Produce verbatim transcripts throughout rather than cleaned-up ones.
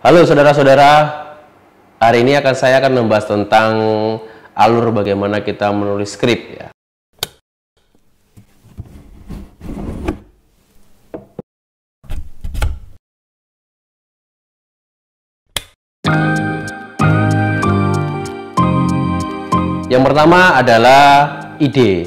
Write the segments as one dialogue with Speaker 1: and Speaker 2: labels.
Speaker 1: Halo saudara-saudara, hari ini akan saya akan membahas tentang alur bagaimana kita menulis skrip ya. Yang pertama adalah ide.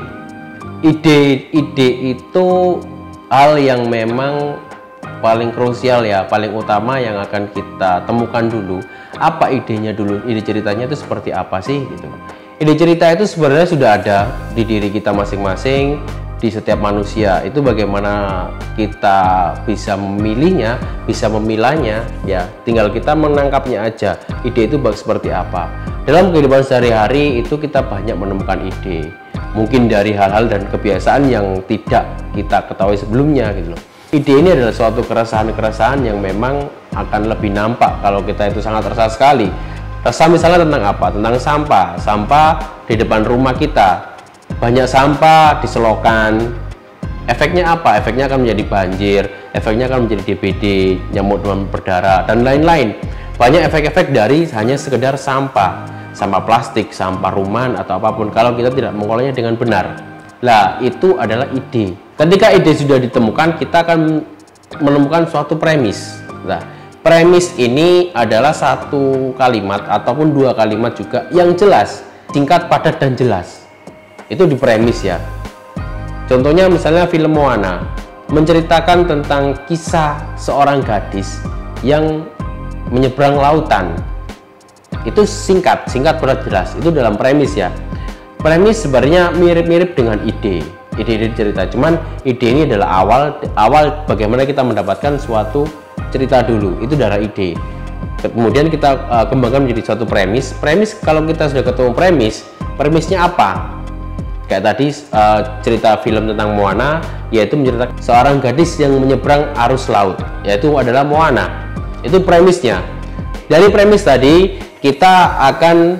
Speaker 1: Ide, ide itu hal yang memang paling krusial ya, paling utama yang akan kita temukan dulu. Apa idenya dulu, ide ceritanya itu seperti apa sih gitu. Ide cerita itu sebenarnya sudah ada di diri kita masing-masing, di setiap manusia. Itu bagaimana kita bisa memilihnya, bisa memilahnya ya, tinggal kita menangkapnya aja. Ide itu seperti apa. Dalam kehidupan sehari-hari itu kita banyak menemukan ide. Mungkin dari hal-hal dan kebiasaan yang tidak kita ketahui sebelumnya gitu loh. Ide ini adalah suatu keresahan-keresahan yang memang akan lebih nampak kalau kita itu sangat resah sekali. Resah misalnya tentang apa? Tentang sampah. Sampah di depan rumah kita. Banyak sampah di selokan. Efeknya apa? Efeknya akan menjadi banjir, efeknya akan menjadi D B D, nyamuk demam berdarah, dan lain-lain. Banyak efek-efek dari hanya sekedar sampah. Sampah plastik, sampah rumahan, atau apapun. Kalau kita tidak mengolahnya dengan benar. Lah, itu adalah ide. Ketika ide sudah ditemukan, kita akan menemukan suatu premis. Nah, premis ini adalah satu kalimat ataupun dua kalimat juga yang jelas, singkat, padat, dan jelas. Itu di premis ya. Contohnya misalnya film Moana menceritakan tentang kisah seorang gadis yang menyeberang lautan. Itu singkat, singkat, padat, jelas. Itu dalam premis ya. Premis sebenarnya mirip-mirip dengan ide. Ide-ide cerita, cuman ide ini adalah awal awal bagaimana kita mendapatkan suatu cerita dulu, itu dari ide. Kemudian kita uh, kembangkan menjadi suatu premis. Premis, kalau kita sudah ketemu premis, premisnya apa? Kayak tadi uh, cerita film tentang Moana, yaitu menceritakan seorang gadis yang menyeberang arus laut, yaitu adalah Moana. Itu premisnya. Dari premis tadi kita akan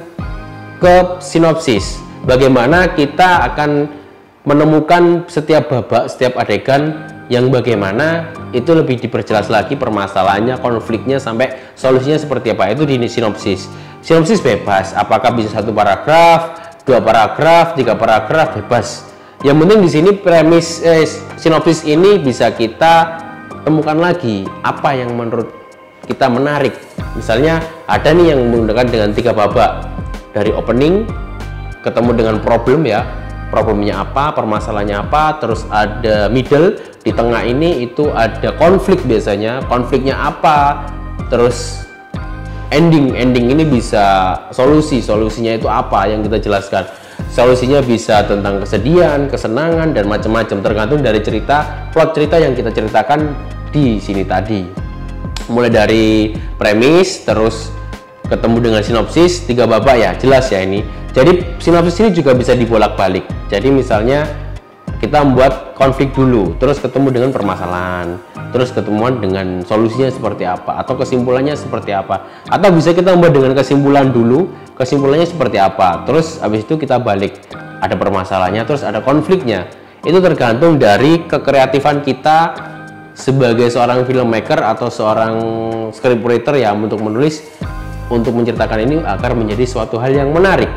Speaker 1: ke sinopsis. Bagaimana kita akan menemukan setiap babak, setiap adegan yang bagaimana itu lebih diperjelas lagi permasalahannya, konfliknya, sampai solusinya seperti apa. Itu di sinopsis. Sinopsis bebas, apakah bisa satu paragraf, dua paragraf, tiga paragraf, bebas. Yang penting di sini premis eh, sinopsis ini bisa kita temukan lagi apa yang menurut kita menarik. Misalnya ada nih yang menggunakan dengan tiga babak, dari opening ketemu dengan problem ya, problemnya apa, permasalahannya apa, terus ada middle, di tengah ini itu ada konflik, biasanya konfliknya apa, terus ending, ending ini bisa solusi, solusinya itu apa yang kita jelaskan. Solusinya bisa tentang kesedihan, kesenangan, dan macam-macam, tergantung dari cerita, plot cerita yang kita ceritakan di sini tadi. Mulai dari premis, terus ketemu dengan sinopsis, tiga babak ya, jelas ya ini. Jadi sinopsis ini juga bisa dibolak-balik. Jadi misalnya kita membuat konflik dulu, terus ketemu dengan permasalahan, terus ketemuan dengan solusinya seperti apa, atau kesimpulannya seperti apa. Atau bisa kita membuat dengan kesimpulan dulu, kesimpulannya seperti apa, terus habis itu kita balik, ada permasalahannya, terus ada konfliknya. Itu tergantung dari kekreatifan kita sebagai seorang filmmaker atau seorang scriptwriter ya, untuk menulis, untuk menceritakan ini agar menjadi suatu hal yang menarik.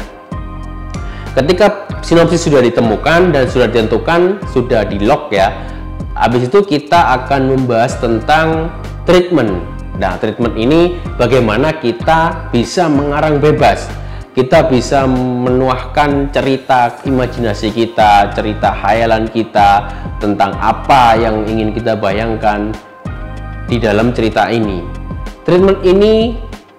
Speaker 1: Ketika sinopsis sudah ditemukan dan sudah ditentukan, sudah di lock ya, habis itu kita akan membahas tentang treatment. Nah, treatment ini bagaimana kita bisa mengarang bebas, kita bisa menuahkan cerita imajinasi kita, cerita khayalan kita tentang apa yang ingin kita bayangkan di dalam cerita ini. Treatment ini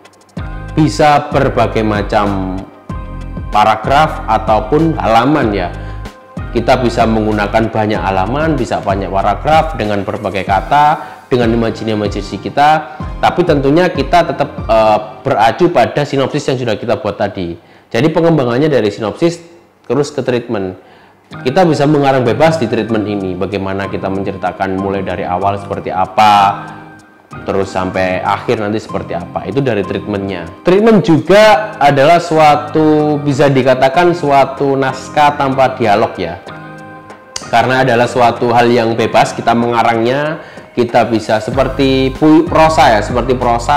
Speaker 1: bisa berbagai macam paragraf ataupun halaman ya. Kita bisa menggunakan banyak halaman, bisa banyak paragraf dengan berbagai kata, dengan imajinasi kita, tapi tentunya kita tetap uh, beracu pada sinopsis yang sudah kita buat tadi. Jadi pengembangannya dari sinopsis terus ke treatment. Kita bisa mengarang bebas di treatment ini, bagaimana kita menceritakan mulai dari awal seperti apa, terus sampai akhir nanti seperti apa. Itu dari treatmentnya. Treatment juga adalah suatu, bisa dikatakan suatu naskah tanpa dialog ya, karena adalah suatu hal yang bebas, kita mengarangnya. Kita bisa seperti prosa ya, seperti prosa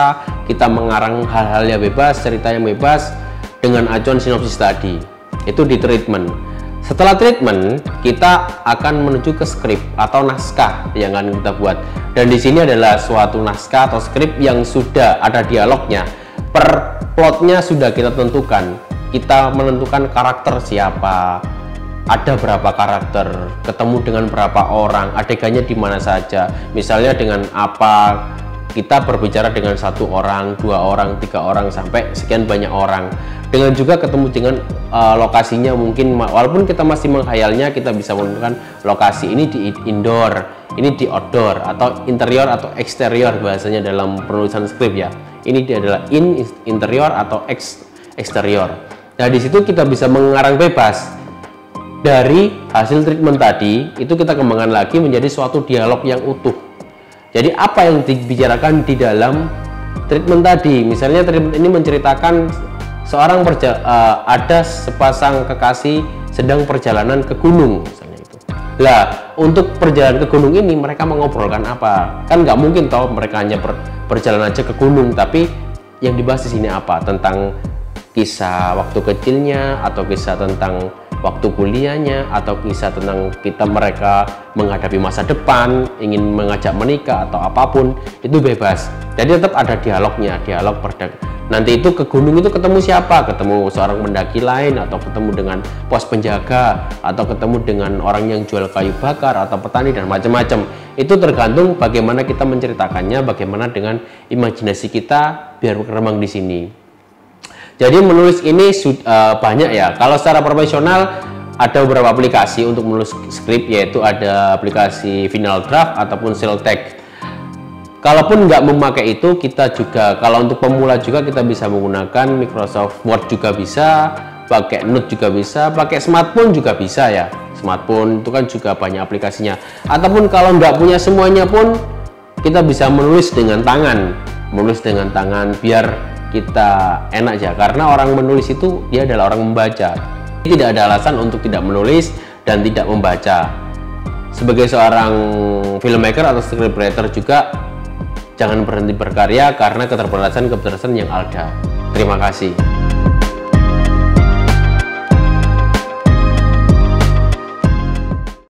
Speaker 1: kita mengarang hal-hal yang bebas, cerita yang bebas dengan acuan sinopsis tadi. Itu di treatment. Setelah treatment, kita akan menuju ke skrip atau naskah yang akan kita buat. Dan di sini adalah suatu naskah atau skrip yang sudah ada dialognya. Per plotnya sudah kita tentukan. Kita menentukan karakter siapa, ada berapa karakter, ketemu dengan berapa orang, adegannya di mana saja. Misalnya dengan apa, kita berbicara dengan satu orang, dua orang, tiga orang, sampai sekian banyak orang. Dengan juga ketemu dengan uh, lokasinya, mungkin walaupun kita masih menghayalnya, kita bisa menentukan lokasi ini di indoor, ini di outdoor, atau interior atau eksterior bahasanya dalam penulisan skrip ya. Ini dia adalah in interior atau ex eksterior. Nah, di situ kita bisa mengarang bebas. Dari hasil treatment tadi, itu kita kembangkan lagi menjadi suatu dialog yang utuh. Jadi apa yang dibicarakan di dalam treatment tadi? Misalnya treatment ini menceritakan seorang perja uh, ada sepasang kekasih sedang perjalanan ke gunung, misalnya itu. Lah, untuk perjalanan ke gunung ini mereka mengobrolkan apa? Kan nggak mungkin toh mereka hanya per berjalan aja ke gunung, tapi yang dibahas di sini apa? Tentang kisah waktu kecilnya, atau kisah tentang waktu kuliahnya, atau kisah tentang kita mereka menghadapi masa depan, ingin mengajak menikah atau apapun, itu bebas. Jadi tetap ada dialognya, dialog perdag. Nanti itu ke gunung itu ketemu siapa? Ketemu seorang pendaki lain, atau ketemu dengan pos penjaga, atau ketemu dengan orang yang jual kayu bakar, atau petani dan macam-macam. Itu tergantung bagaimana kita menceritakannya, bagaimana dengan imajinasi kita biar berkembang di sini. Jadi menulis ini uh, banyak ya. Kalau secara profesional ada beberapa aplikasi untuk menulis skrip, yaitu ada aplikasi Final Draft ataupun Celtech. Kalaupun nggak memakai itu, kita juga kalau untuk pemula juga kita bisa menggunakan Microsoft Word juga bisa, pakai Note juga bisa, pakai smartphone juga bisa ya. Smartphone itu kan juga banyak aplikasinya. Ataupun kalau nggak punya semuanya pun kita bisa menulis dengan tangan, menulis dengan tangan biar kita enak ya, karena orang menulis itu dia adalah orang membaca. Tidak ada alasan untuk tidak menulis dan tidak membaca. Sebagai seorang filmmaker atau scriptwriter juga jangan berhenti berkarya karena keterbatasan-keterbatasan yang ada. Terima kasih.